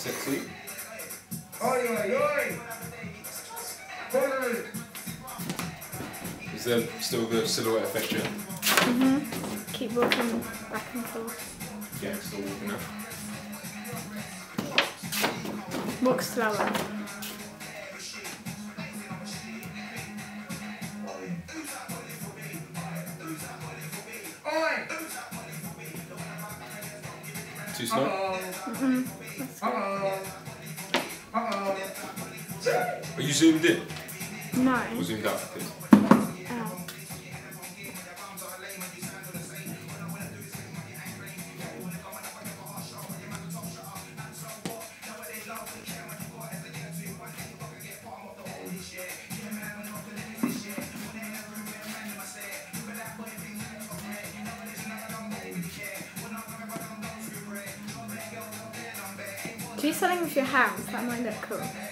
Sexy. Oi, oi, oi! Is there still the silhouette effect, yeah? Keep walking back and forth. Yeah, still walking up. Walk slower. Oi! Too slow? Are you zoomed in? No. Or zoomed out? Okay. Oh. Do something with your hands, that might look cool.